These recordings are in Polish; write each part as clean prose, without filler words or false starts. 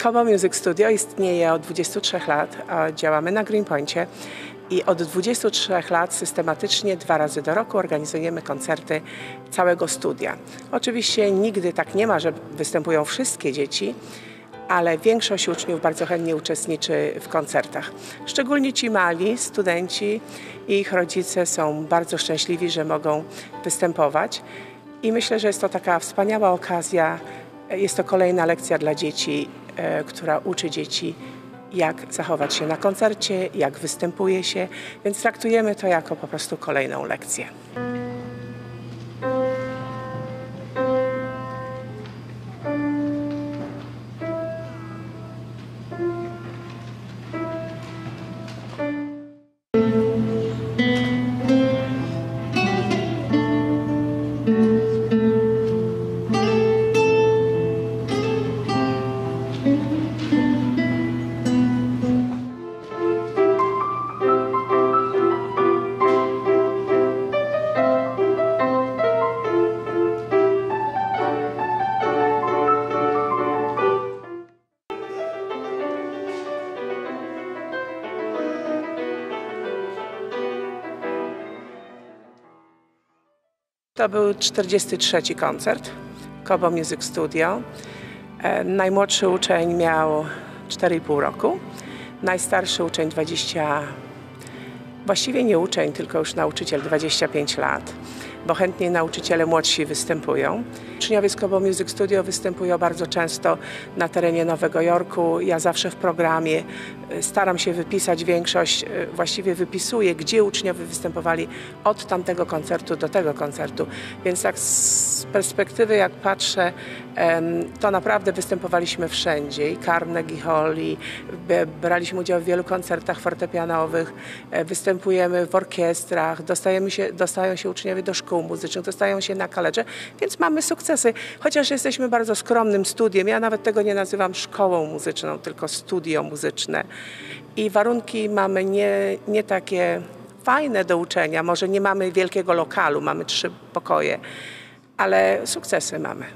Kobo Music Studio istnieje od 23 lat, działamy na Greenpoincie i od 23 lat systematycznie 2 razy do roku organizujemy koncerty całego studia. Oczywiście nigdy tak nie ma, że występują wszystkie dzieci, ale większość uczniów bardzo chętnie uczestniczy w koncertach. Szczególnie ci mali studenci i ich rodzice są bardzo szczęśliwi, że mogą występować. I myślę, że jest to taka wspaniała okazja, jest to kolejna lekcja dla dzieci, która uczy dzieci, jak zachować się na koncercie, jak występuje się, więc traktujemy to jako po prostu kolejną lekcję. To był 43. koncert Kobo Music Studio. Najmłodszy uczeń miał 4,5 roku, najstarszy uczeń 20, właściwie nie uczeń, tylko już nauczyciel 25 lat, bo chętniej nauczyciele młodsi występują. Uczniowie z Kobo Music Studio występują bardzo często na terenie Nowego Jorku. Ja zawsze w programie staram się wypisać większość, właściwie wypisuję, gdzie uczniowie występowali od tamtego koncertu do tego koncertu. Więc tak z perspektywy, jak patrzę, to naprawdę występowaliśmy wszędzie. I Carnegie Hall, i braliśmy udział w wielu koncertach fortepianowych, występujemy w orkiestrach, dostają się uczniowie do szkół muzycznych, dostają się na kaledże, więc mamy sukcesy. Chociaż jesteśmy bardzo skromnym studiem, ja nawet tego nie nazywam szkołą muzyczną, tylko studio muzyczne. I warunki mamy nie takie fajne do uczenia, może nie mamy wielkiego lokalu, mamy 3 pokoje, ale sukcesy mamy.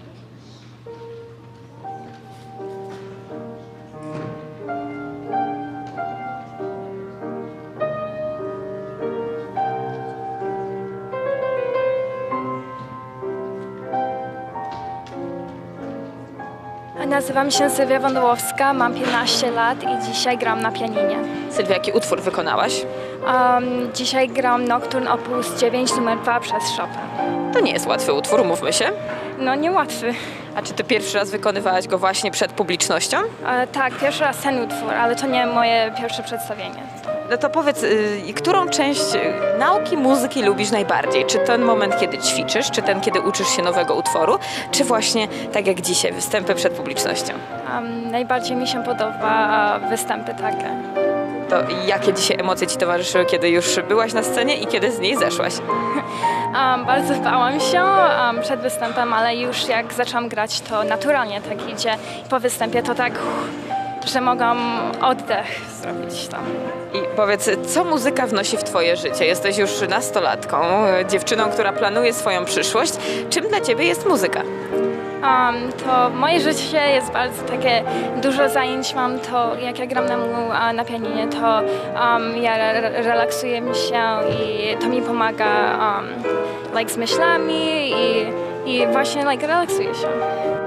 Nazywam się Sylwia Wądołowska, mam 15 lat i dzisiaj gram na pianinie. Sylwia, jaki utwór wykonałaś? Dzisiaj gram Nocturne op. 9 nr 2 przez Chopin. To nie jest łatwy utwór, umówmy się. No niełatwy. A czy ty pierwszy raz wykonywałaś go właśnie przed publicznością? Tak, pierwszy raz ten utwór, ale to nie moje pierwsze przedstawienie. No to powiedz, którą część nauki muzyki lubisz najbardziej? Czy ten moment, kiedy ćwiczysz, czy ten, kiedy uczysz się nowego utworu, czy właśnie tak jak dzisiaj, występy przed publicznością? Najbardziej mi się podoba występy takie. To jakie dzisiaj emocje ci towarzyszyły, kiedy już byłaś na scenie i kiedy z niej zeszłaś? Bardzo bałam się przed występem, ale już jak zaczęłam grać, to naturalnie tak idzie. Po występie to tak, że mogłam oddech zrobić tam. I powiedz, co muzyka wnosi w twoje życie? Jesteś już nastolatką, dziewczyną, która planuje swoją przyszłość. Czym dla ciebie jest muzyka? To moje życie jest bardzo takie, dużo zajęć mam, to jak ja gram na pianinie, to ja relaksuję się i to mi pomaga z myślami i właśnie relaksuję się.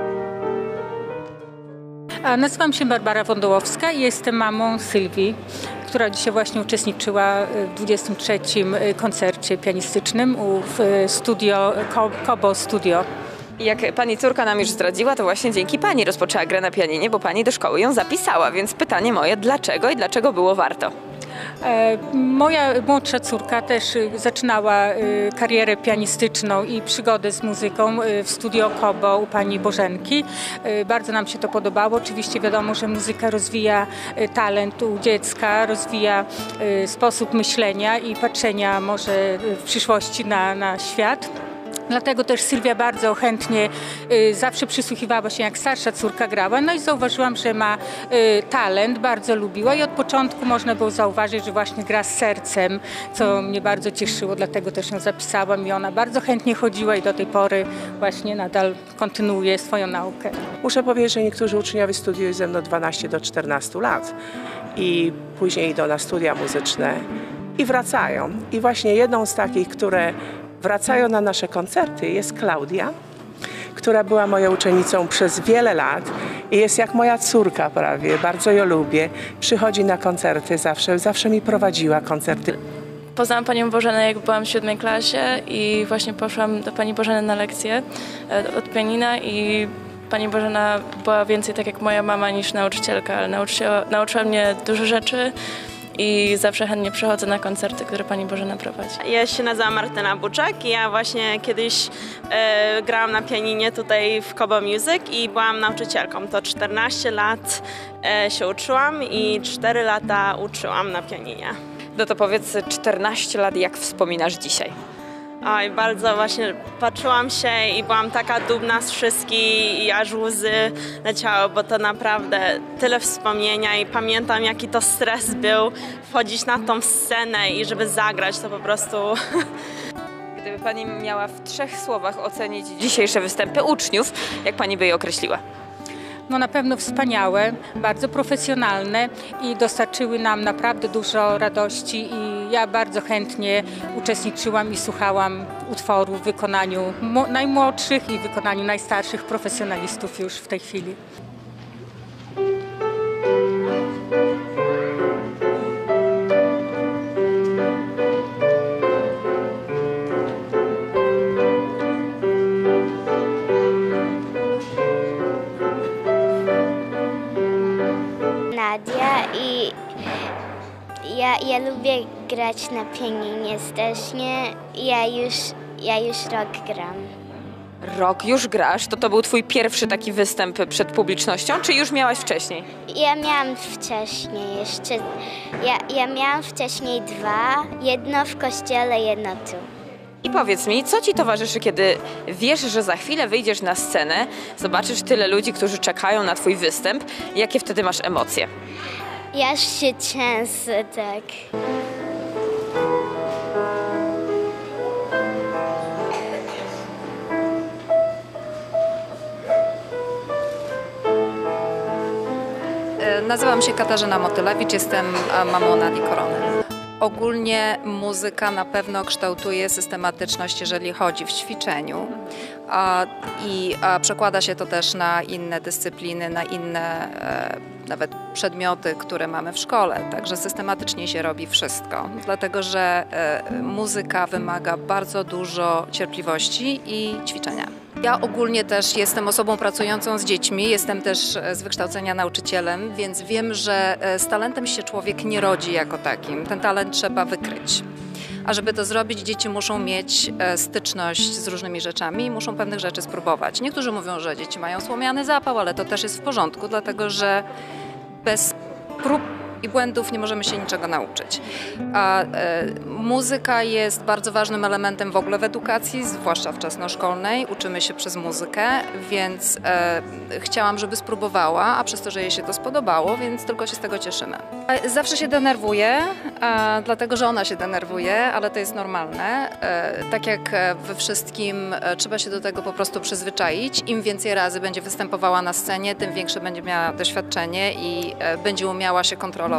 Nazywam się Barbara Wądołowska i jestem mamą Sylwii, która dzisiaj właśnie uczestniczyła w 23. koncercie pianistycznym w studio Kobo Studio. Jak pani córka nam już zdradziła, to właśnie dzięki pani rozpoczęła grę na pianinie, bo pani do szkoły ją zapisała, więc pytanie moje, dlaczego i dlaczego było warto? Moja młodsza córka też zaczynała karierę pianistyczną i przygodę z muzyką w studio Kobo u pani Bożenki. Bardzo nam się to podobało. Oczywiście wiadomo, że muzyka rozwija talent u dziecka, rozwija sposób myślenia i patrzenia może w przyszłości na świat. Dlatego też Sylwia bardzo chętnie zawsze przysłuchiwała się, jak starsza córka grała. No i zauważyłam, że ma talent, bardzo lubiła i od początku można było zauważyć, że właśnie gra z sercem, co mnie bardzo cieszyło, dlatego też ją zapisałam i ona bardzo chętnie chodziła i do tej pory właśnie nadal kontynuuje swoją naukę. Muszę powiedzieć, że niektórzy uczniowie studiują ze mną 12 do 14 lat i później idą na studia muzyczne i wracają. I właśnie jedną z takich, które wracają na nasze koncerty, jest Klaudia, która była moją uczennicą przez wiele lat i jest jak moja córka prawie, bardzo ją lubię. Przychodzi na koncerty zawsze mi prowadziła koncerty. Poznałam Panią Bożenę, jak byłam w 7. klasie i właśnie poszłam do Pani Bożeny na lekcję od pianina i Pani Bożena była więcej tak jak moja mama niż nauczycielka, ale nauczyła mnie dużo rzeczy i zawsze chętnie przychodzę na koncerty, które Pani Bożena prowadzi. Ja się nazywam Martyna Buczak i ja właśnie kiedyś grałam na pianinie tutaj w Kobo Music i byłam nauczycielką. To 14 lat się uczyłam i 4 lata uczyłam na pianinie. No to powiedz, 14 lat, jak wspominasz dzisiaj? Oj, bardzo właśnie patrzyłam się i byłam taka dumna z wszystkich i aż łzy leciały, bo to naprawdę tyle wspomnienia i pamiętam, jaki to stres był wchodzić na tą scenę i żeby zagrać, to po prostu... Gdyby Pani miała w 3 słowach ocenić dzisiejsze występy uczniów, jak Pani by je określiła? No na pewno wspaniałe, bardzo profesjonalne i dostarczyły nam naprawdę dużo radości i ja bardzo chętnie uczestniczyłam i słuchałam utworów w wykonaniu najmłodszych i w wykonaniu najstarszych profesjonalistów już w tej chwili. Nadia i ja lubię grać na pianinie strasznie. Ja już rok gram. Rok już grasz? To był twój pierwszy taki występ przed publicznością, czy już miałaś wcześniej? Ja miałam wcześniej jeszcze. Ja miałam wcześniej 2. Jedno w kościele, jedno tu. I powiedz mi, co ci towarzyszy, kiedy wiesz, że za chwilę wyjdziesz na scenę, zobaczysz tyle ludzi, którzy czekają na twój występ, jakie wtedy masz emocje? Ja się trzęsę, tak. Nazywam się Katarzyna Motylewicz, jestem mamą Nadii Korony. Ogólnie muzyka na pewno kształtuje systematyczność, jeżeli chodzi w ćwiczeniu i przekłada się to też na inne dyscypliny, na inne nawet przedmioty, które mamy w szkole. Także systematycznie się robi wszystko, dlatego że muzyka wymaga bardzo dużo cierpliwości i ćwiczenia. Ja ogólnie też jestem osobą pracującą z dziećmi, jestem też z wykształcenia nauczycielem, więc wiem, że z talentem się człowiek nie rodzi jako takim. Ten talent trzeba wykryć. A żeby to zrobić, dzieci muszą mieć styczność z różnymi rzeczami i muszą pewnych rzeczy spróbować. Niektórzy mówią, że dzieci mają słomiany zapał, ale to też jest w porządku, dlatego że bez prób i błędów nie możemy się niczego nauczyć. A muzyka jest bardzo ważnym elementem w ogóle w edukacji, zwłaszcza wczesnoszkolnej. Uczymy się przez muzykę, więc chciałam, żeby spróbowała, a przez to, że jej się to spodobało, więc tylko się z tego cieszymy. Zawsze się denerwuję, dlatego że ona się denerwuje, ale to jest normalne. Tak jak we wszystkim, trzeba się do tego po prostu przyzwyczaić. Im więcej razy będzie występowała na scenie, tym większe będzie miała doświadczenie i będzie umiała się kontrolować.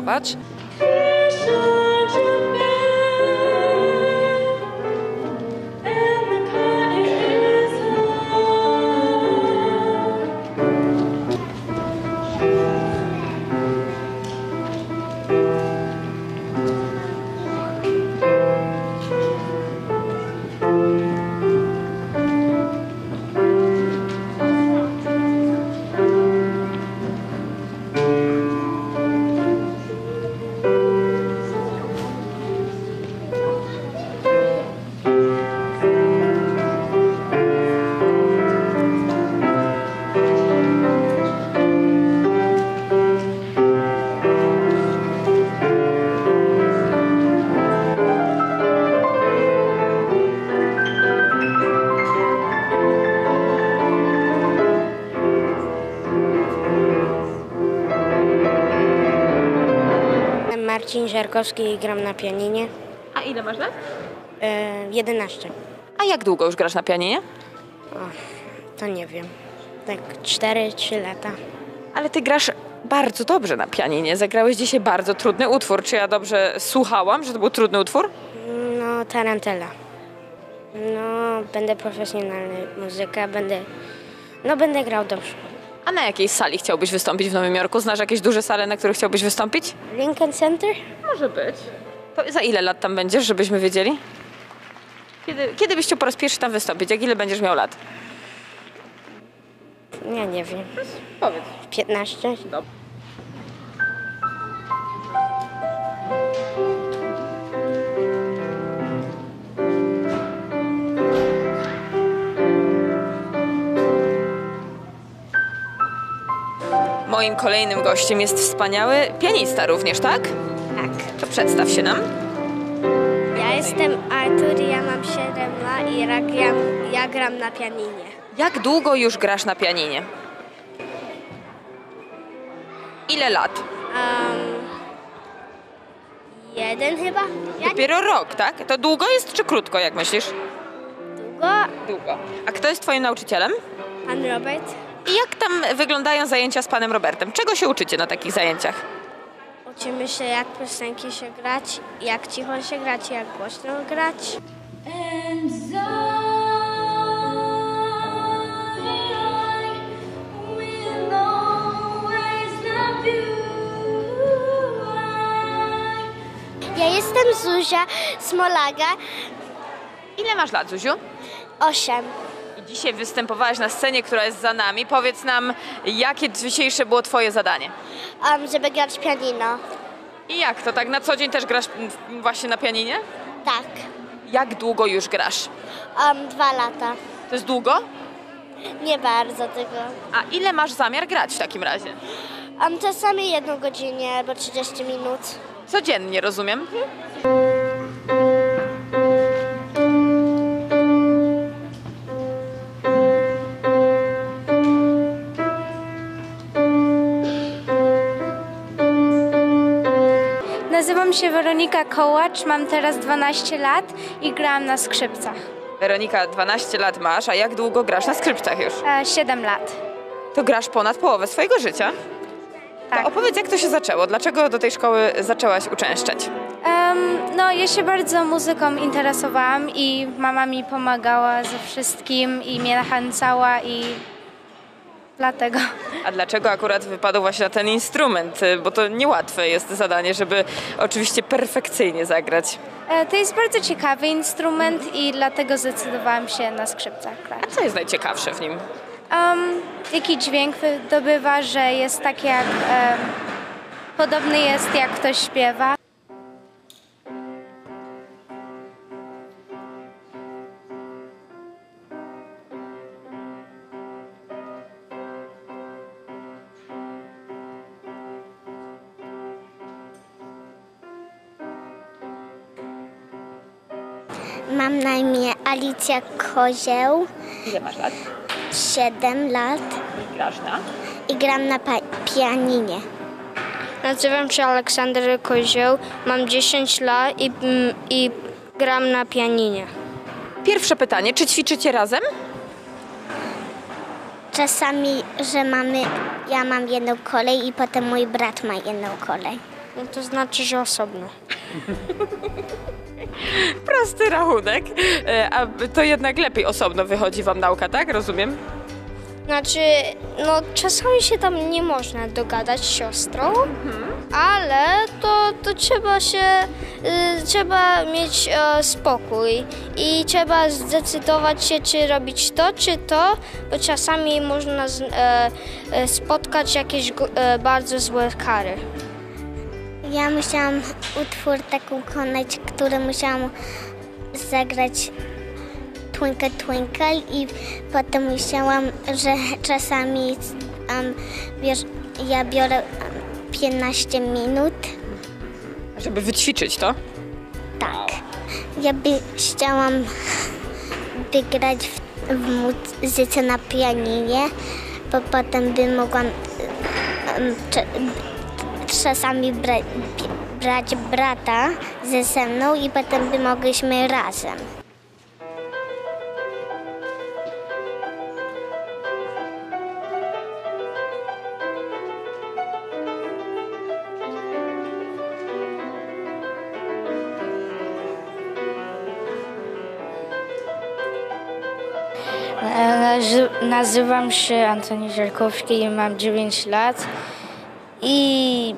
Marcin Żarkowski i gram na pianinie. A ile masz lat? 11. A jak długo już grasz na pianinie? To nie wiem. Tak 4-3 lata. Ale ty grasz bardzo dobrze na pianinie. Zagrałeś dzisiaj bardzo trudny utwór. Czy ja dobrze słuchałam, że to był trudny utwór? No, tarantela. No, będę profesjonalny muzyka, będę grał dobrze. A na jakiej sali chciałbyś wystąpić w Nowym Jorku? Znasz jakieś duże sale, na których chciałbyś wystąpić? Lincoln Center? Może być. To za ile lat tam będziesz, żebyśmy wiedzieli? Kiedy byś chciał po raz pierwszy tam wystąpić? Jak ile będziesz miał lat? Ja nie wiem. Powiedz. 15? Dobrze. Moim kolejnym gościem jest wspaniały pianista również, tak? Tak. To przedstaw się nam. Ja jestem Artur, ja mam 7 lat i ja gram na pianinie. Jak długo już grasz na pianinie? Ile lat? 1 chyba? Dopiero rok, tak? To długo jest czy krótko, jak myślisz? Długo. Długo. A kto jest twoim nauczycielem? Pan Robert. I jak tam wyglądają zajęcia z panem Robertem? Czego się uczycie na takich zajęciach? Uczymy się, jak piosenki się grać, jak cicho się grać, jak głośno grać. Ja jestem Zuzia Smolaga. Ile masz lat, Zuziu? 8. I dzisiaj występowałaś na scenie, która jest za nami. Powiedz nam, jakie dzisiejsze było twoje zadanie? Żeby grać pianino. I jak to, tak na co dzień też grasz właśnie na pianinie? Tak. Jak długo już grasz? 2 lata. To jest długo? Nie bardzo tego. A ile masz zamiar grać w takim razie? Czasami 1 godzinę albo 30 minut. Codziennie, rozumiem? Nazywam się Weronika Kołacz, mam teraz 12 lat i grałam na skrzypcach. Weronika, 12 lat masz, a jak długo grasz na skrzypcach już? 7 lat. To grasz ponad połowę swojego życia? Tak. To opowiedz, jak to się zaczęło? Dlaczego do tej szkoły zaczęłaś uczęszczać? No, ja się bardzo muzyką interesowałam i mama mi pomagała ze wszystkim i mnie zachęcała i dlatego. A dlaczego akurat wypadł właśnie na ten instrument? Bo to niełatwe jest zadanie, żeby oczywiście perfekcyjnie zagrać. To jest bardzo ciekawy instrument i dlatego zdecydowałam się na skrzypcach grać. A co jest najciekawsze w nim? Jaki dźwięk wydobywa, że jest tak jak... podobny jest jak ktoś śpiewa. Mam na imię Alicja Kozieł. Ile masz lat? 7 lat. I grasz na? I gram na pianinie. Nazywam się Aleksander Kozioł, mam 10 lat i gram na pianinie. Pierwsze pytanie, czy ćwiczycie razem? Czasami, że ja mam jedną kolej i potem mój brat ma jedną kolej. No to znaczy, że osobno. Prosty rachunek. A to jednak lepiej osobno wychodzi wam nauka, tak? Rozumiem? Znaczy, no czasami się tam nie można dogadać z siostrą, ale to trzeba mieć spokój i trzeba zdecydować się, czy robić to, czy to, bo czasami można spotkać jakieś bardzo złe kary. Ja musiałam utwór taką konać, który musiałam zagrać Twinkle Twinkle i potem musiałam, że czasami ja biorę 15 minut. Żeby wyćwiczyć to? Tak. Ja chciałam grać w muzyce na pianinie, bo potem mogłam czasami brać brata ze mną i potem by mogliśmy razem. Nazywam się Antoni Żelkowski i mam 9 lat i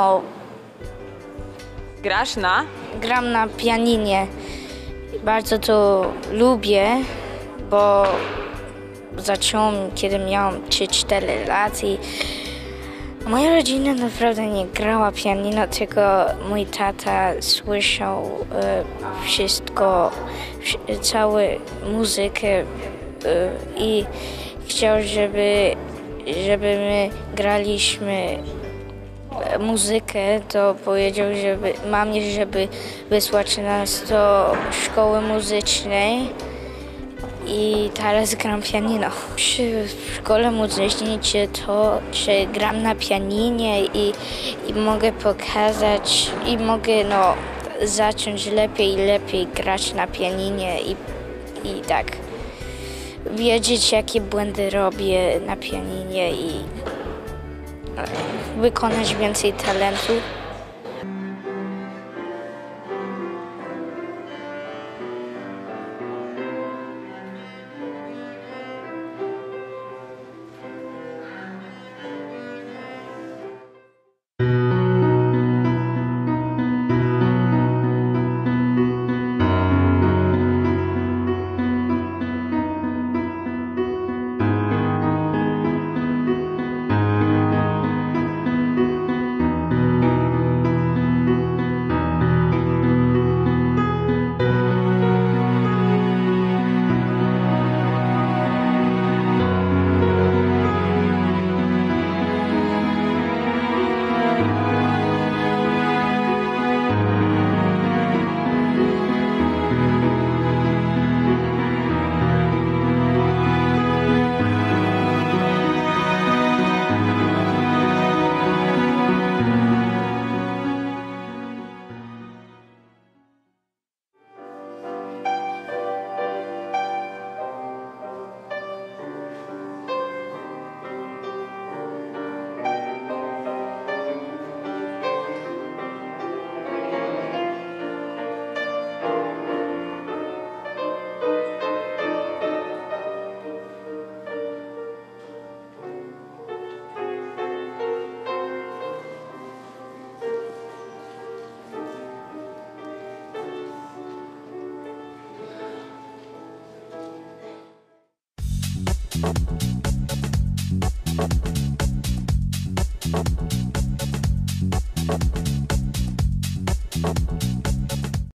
Gram na pianinie. Bardzo to lubię, bo zacząłem, kiedy miałam 3-4 lat i moja rodzina naprawdę nie grała pianino, tylko mój tata słyszał wszystko, całą muzykę i chciał, żeby my graliśmy muzykę, to powiedział mamie, żeby wysłać nas do szkoły muzycznej i teraz gram pianino. W szkole muzycznej czy gram na pianinie i mogę pokazać i mogę zacząć lepiej i lepiej grać na pianinie i tak wiedzieć, jakie błędy robię na pianinie i wykonać więcej talentu.